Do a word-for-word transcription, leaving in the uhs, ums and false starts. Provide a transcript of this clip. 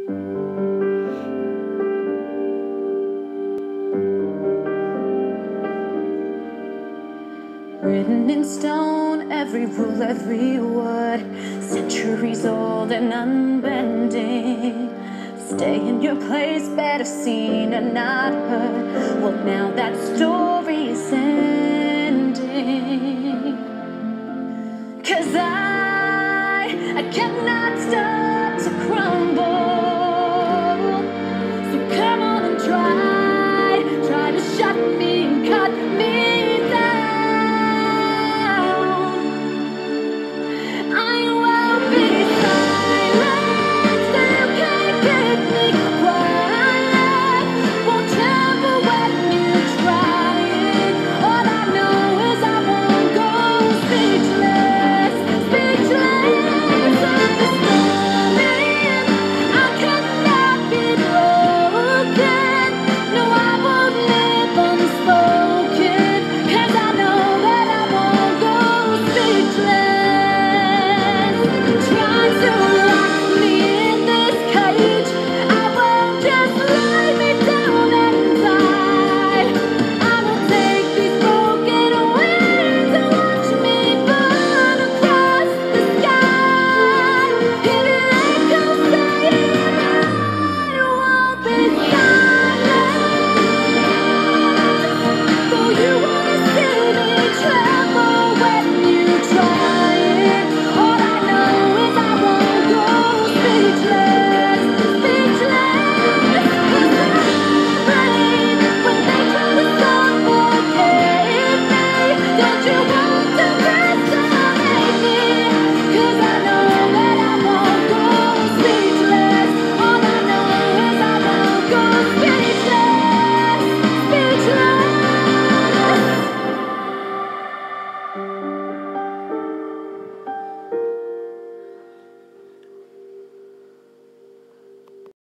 Written in stone, every rule, every word, centuries old and unbending. Stay in your place, better seen and not heard. Well, now that story's ending. 'Cause I, I cannot stop